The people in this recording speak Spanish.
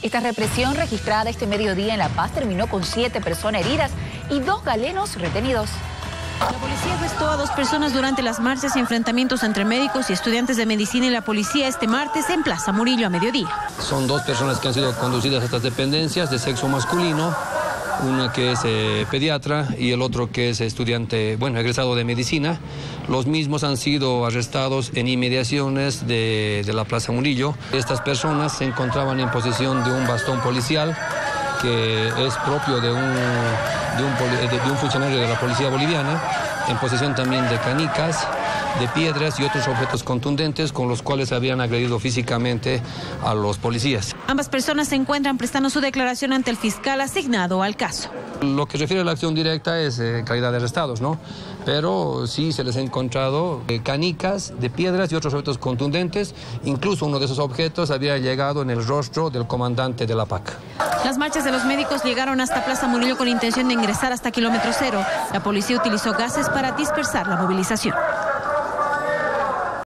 Esta represión registrada este mediodía en La Paz terminó con 7 personas heridas y 2 galenos retenidos. La policía arrestó a 2 personas durante las marchas y enfrentamientos entre médicos y estudiantes de medicina y la policía este martes en Plaza Murillo a mediodía. Son 2 personas que han sido conducidas a estas dependencias de sexo masculino, una que es pediatra y el otro que es estudiante, egresado de medicina. Los mismos han sido arrestados en inmediaciones de la Plaza Murillo. Estas personas se encontraban en posesión de un bastón policial que es propio de un funcionario de la policía boliviana, en posesión también de canicas, de piedras y otros objetos contundentes con los cuales habían agredido físicamente a los policías. Ambas personas se encuentran prestando su declaración ante el fiscal asignado al caso. Lo que refiere a la acción directa es calidad de arrestados, ¿no? Pero sí se les ha encontrado canicas de piedras y otros objetos contundentes. Incluso uno de esos objetos había llegado en el rostro del comandante de la PAC. Las marchas de los médicos llegaron hasta Plaza Murillo con intención de ingresar hasta kilómetro 0. La policía utilizó gases para dispersar la movilización.